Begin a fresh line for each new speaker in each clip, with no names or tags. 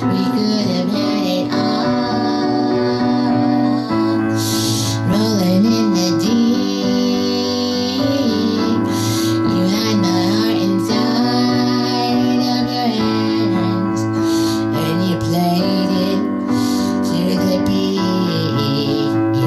We could have had it all, rolling in the deep. You had my heart inside of your hands, and you played it to the beat.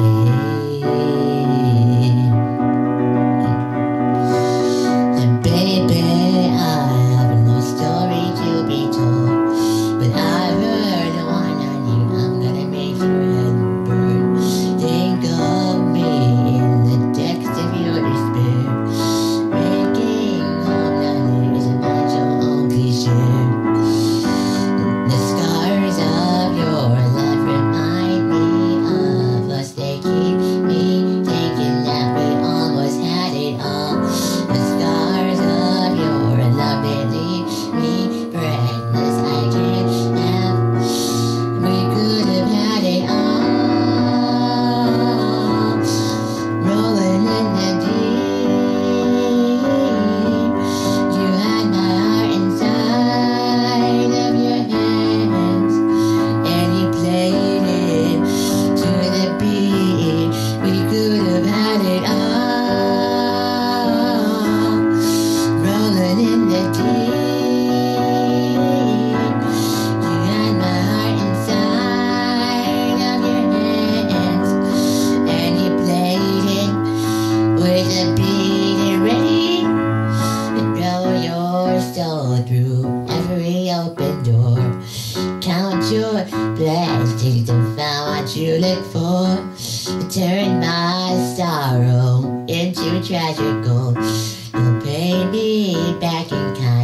Yeah. And baby, I have no story to be told, but I've heard one on you. I'm gonna make your head burn. Think of me in the depths of your despair. Making home down here is not your own cliche. The scars of your love remind me of us. They keep me thinking that we almost had it all. The scars of your love, they leave me breathless. I can't have. We could have had it all, rolling in the deep. You had my heart inside of your hands, and you played it to the beat. We could have had it all, rolling in the deep. You had my heart inside of your hands, and you played it with a beat. And ready to throw your soul through every open door. Count your blessings to find what you look for. Turn my sorrow into treasure gold. You'll pay me back in kind.